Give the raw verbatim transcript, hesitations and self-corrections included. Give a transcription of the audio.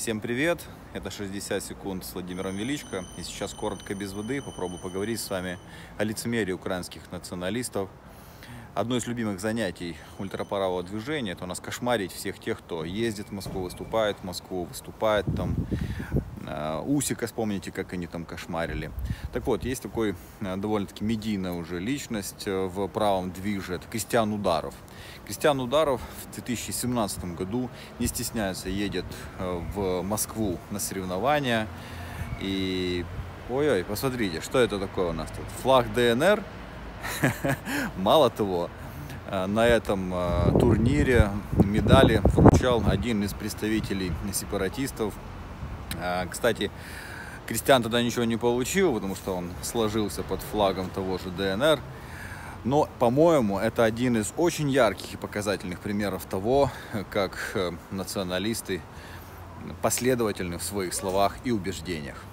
Всем привет! Это шестьдесят секунд с Владимиром Величко. И сейчас коротко, без воды, попробую поговорить с вами о лицемерии украинских националистов. Одно из любимых занятий ультраправого движения – это у нас кошмарить всех тех, кто ездит в Москву, выступает в Москву, выступает там. Усика, вспомните, как они там кошмарили. Так вот, есть такой довольно-таки медийная уже личность в правом движе, это Кристиан Ударов. Кристиан Ударов в две тысячи семнадцатом году, не стесняется, едет в Москву на соревнования. И, ой-ой, посмотрите, что это такое у нас тут? Флаг ДНР. Мало того, на этом турнире медали вручал один из представителей сепаратистов. Кстати, Кристиан тогда ничего не получил, потому что он сложился под флагом того же ДНР. Но, по-моему, это один из очень ярких и показательных примеров того, как националисты последовательны в своих словах и убеждениях.